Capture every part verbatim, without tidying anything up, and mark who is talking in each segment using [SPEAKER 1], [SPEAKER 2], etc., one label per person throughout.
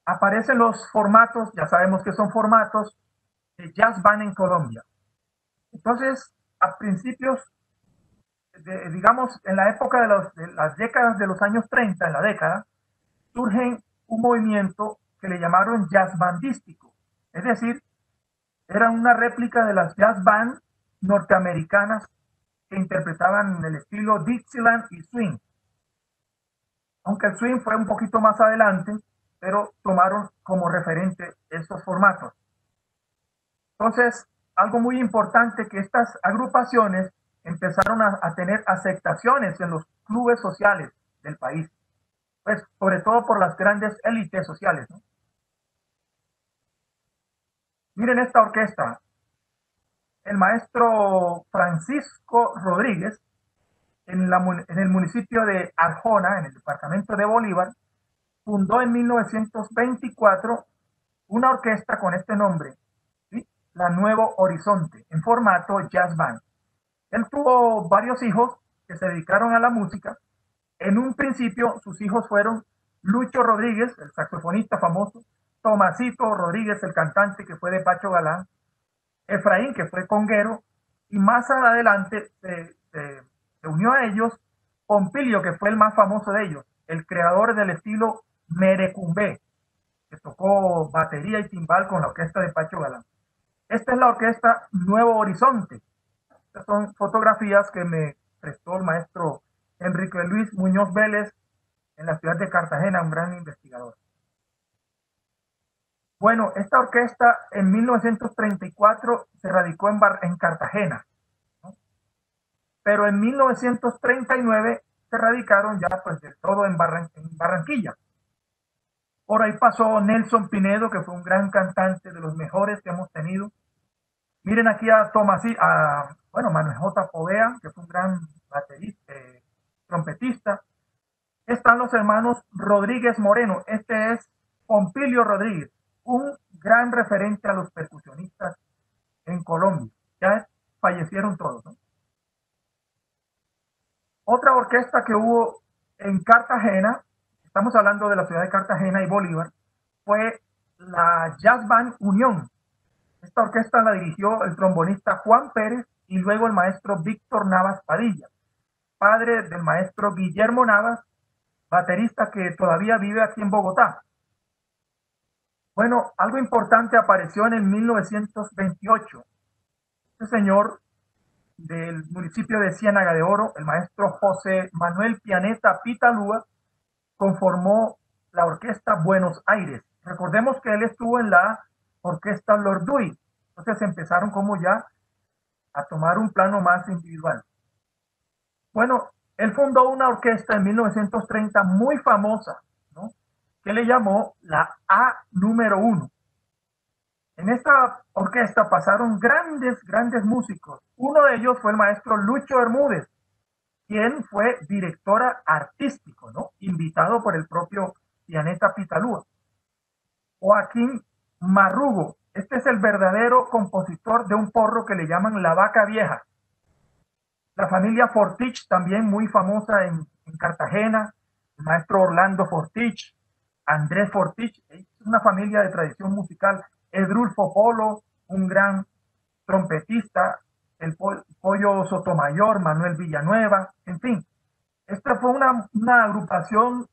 [SPEAKER 1] aparecen los formatos, ya sabemos que son formatos de jazz band en Colombia. Entonces, a principios, de, digamos, en la época de, los, de las décadas de los años treinta, en la década, surge un movimiento que le llamaron jazz bandístico. Es decir, era una réplica de las jazz band norteamericanas que interpretaban en el estilo Dixieland y swing. Aunque el swing fue un poquito más adelante, pero tomaron como referente estos formatos. Entonces, algo muy importante, que estas agrupaciones empezaron a, a tener aceptaciones en los clubes sociales del país, pues sobre todo por las grandes élites sociales, ¿no? Miren esta orquesta. El maestro Francisco Rodríguez, en, la, en el municipio de Arjona, en el departamento de Bolívar, fundó en mil novecientos veinticuatro una orquesta con este nombre, ¿sí? La Nuevo Horizonte, en formato jazz band. Él tuvo varios hijos que se dedicaron a la música. En un principio, sus hijos fueron Lucho Rodríguez, el saxofonista famoso, Tomasito Rodríguez, el cantante que fue de Pacho Galán, Efraín, que fue conguero, y más adelante se, se, se unió a ellos Pompilio, que fue el más famoso de ellos, el creador del estilo merecumbé, que tocó batería y timbal con la orquesta de Pacho Galán. Esta es la orquesta Nuevo Horizonte. Estas son fotografías que me prestó el maestro Enrique Luis Muñoz Vélez en la ciudad de Cartagena, un gran investigador. Bueno, esta orquesta en mil novecientos treinta y cuatro se radicó en, Bar en Cartagena, ¿no? Pero en mil novecientos treinta y nueve se radicaron ya pues del todo en, Barran en Barranquilla. Por ahí pasó Nelson Pinedo, que fue un gran cantante, de los mejores que hemos tenido. Miren aquí a Tomás, a bueno, Manuel J. Povea, que fue un gran baterista, eh, trompetista. Están los hermanos Rodríguez Moreno. Este es Pompilio Rodríguez, un gran referente a los percusionistas en Colombia. Ya fallecieron todos, ¿no? Otra orquesta que hubo en Cartagena, estamos hablando de la ciudad de Cartagena y Bolívar, fue la Jazz Band Unión. Esta orquesta la dirigió el trombonista Juan Pérez y luego el maestro Víctor Navas Padilla, padre del maestro Guillermo Navas, baterista que todavía vive aquí en Bogotá. Bueno, algo importante apareció en el mil novecientos veintiocho. Este señor del municipio de Ciénaga de Oro, el maestro José Manuel Pianeta Pitalúa, conformó la orquesta Buenos Aires. Recordemos que él estuvo en la orquesta Lorduy. Entonces empezaron como ya a tomar un plano más individual. Bueno, él fundó una orquesta en mil novecientos treinta muy famosa, ¿no?, que le llamó la A número uno. En esta orquesta pasaron grandes, grandes músicos. Uno de ellos fue el maestro Lucho Bermúdez, quien fue directora artístico, ¿no?, invitado por el propio Pianeta Pitalúa. Joaquín Marrugo, este es el verdadero compositor de un porro que le llaman La Vaca Vieja. La familia Fortich, también muy famosa en, en Cartagena, el maestro Orlando Fortich, Andrés Fortich, es una familia de tradición musical. Edrulfo Polo, un gran trompetista, el Pollo Sotomayor, Manuel Villanueva, en fin. Esta fue una, una agrupación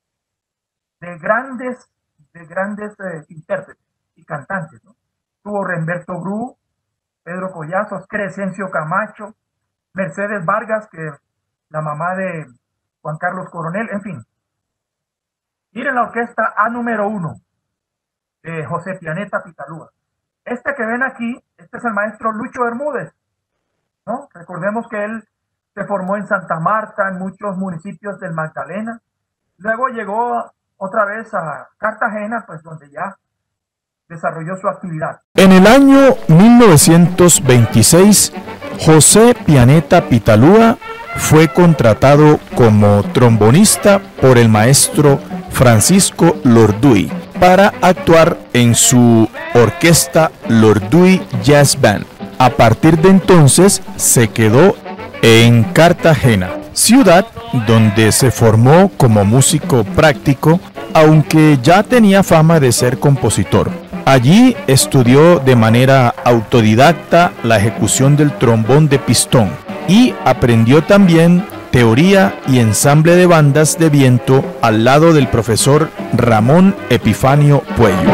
[SPEAKER 1] de grandes, de grandes eh, intérpretes y cantantes, ¿no? Tuvo Remberto Bru, Pedro Collazos, Crescencio Camacho, Mercedes Vargas, que la mamá de Juan Carlos Coronel, en fin. Miren la orquesta A número uno de José Pianeta Pitalúa. Este que ven aquí, este es el maestro Lucho Bermúdez, ¿no? Recordemos que él se formó en Santa Marta, en muchos municipios del Magdalena. Luego llegó otra vez a Cartagena, pues donde ya desarrolló su actividad.
[SPEAKER 2] En el año mil novecientos veintiséis, José Pianeta Pitalúa fue contratado como trombonista por el maestro Francisco Lorduy para actuar en su orquesta Lorduy Jazz Band. A partir de entonces se quedó en Cartagena, ciudad donde se formó como músico práctico aunque ya tenía fama de ser compositor. Allí estudió de manera autodidacta la ejecución del trombón de pistón y aprendió también teoría y ensamble de bandas de viento al lado del profesor Ramón Epifanio Puello.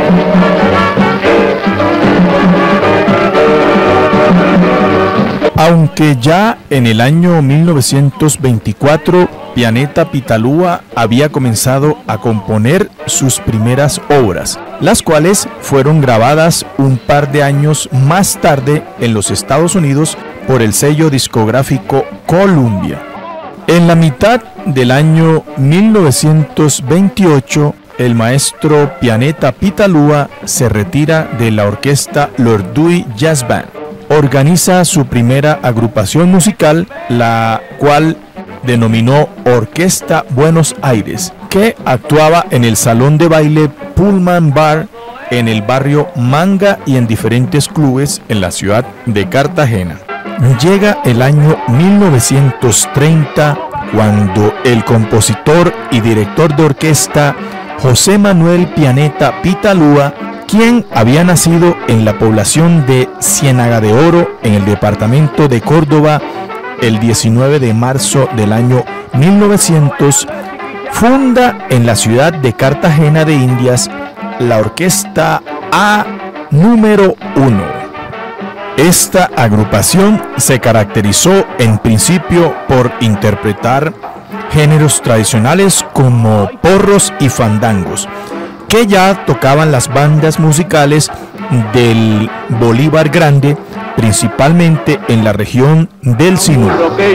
[SPEAKER 2] Aunque ya en el año mil novecientos veinticuatro Pianeta Pitalúa había comenzado a componer sus primeras obras, las cuales fueron grabadas un par de años más tarde en los Estados Unidos por el sello discográfico Columbia. En la mitad del año mil novecientos veintiocho, el maestro Pianeta Pitalúa se retira de la orquesta Lord Dewey Jazz Band. Organiza su primera agrupación musical, la cual denominó Orquesta Buenos Aires, que actuaba en el salón de baile Pullman Bar en el barrio Manga y en diferentes clubes en la ciudad de Cartagena. Llega el año mil novecientos treinta cuando el compositor y director de orquesta José Manuel Pianeta Pitalúa, quien había nacido en la población de Ciénaga de Oro, en el departamento de Córdoba, el diecinueve de marzo del año mil novecientos, funda en la ciudad de Cartagena de Indias la Orquesta A número uno. Esta agrupación se caracterizó en principio por interpretar géneros tradicionales como porros y fandangos, que ya tocaban las bandas musicales del Bolívar Grande, principalmente en la región del Sinú.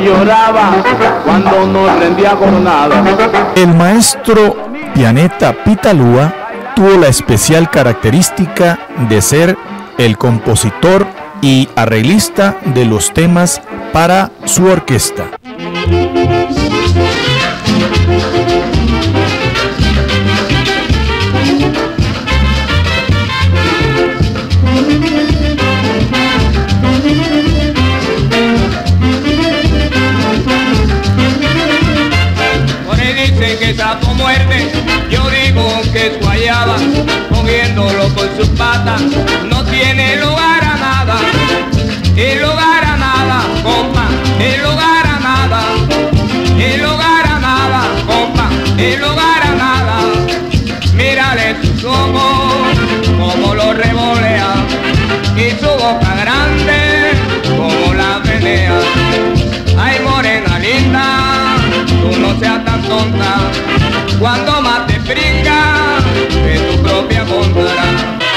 [SPEAKER 2] El maestro Pianeta Pitalúa tuvo la especial característica de ser el compositor y arreglista de los temas para su orquesta.
[SPEAKER 3] Tu muerte, yo digo que tu hallaba, comiéndolo con sus patas, no tiene lugar a nada, el lugar a nada, compa, el lugar a nada, el lugar a nada, compa, el lugar a nada. Mírale sus ojos, como los revolea, y su boca grande, como la menea. Ay, morena linda, tú no seas tan tonta, cuando más te brinca de tu propia contra.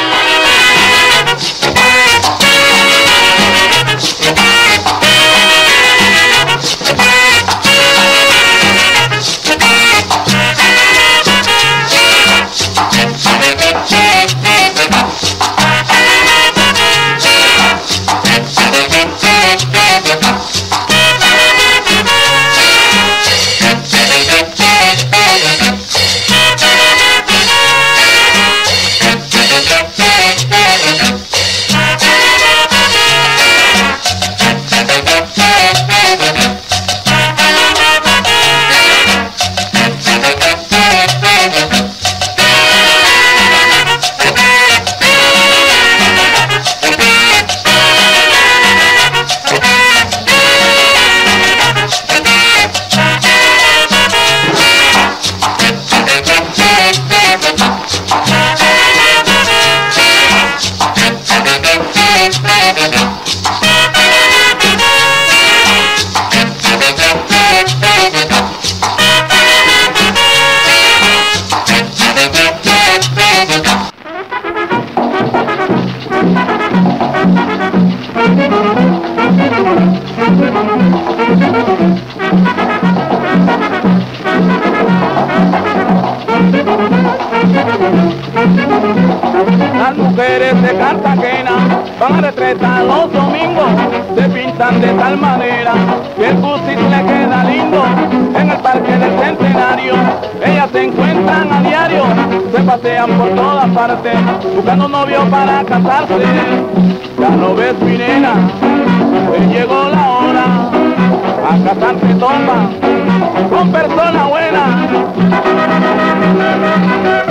[SPEAKER 3] Las mujeres de Cartagena van a retretar los domingos, se pintan de tal manera que el fusil le queda lindo. En el parque del Centenario ellas se encuentran a diario, se pasean por todas partes buscando novio para casarse. Ya no ves, mi nena, que llegó la hora a casarse, toma con persona buena.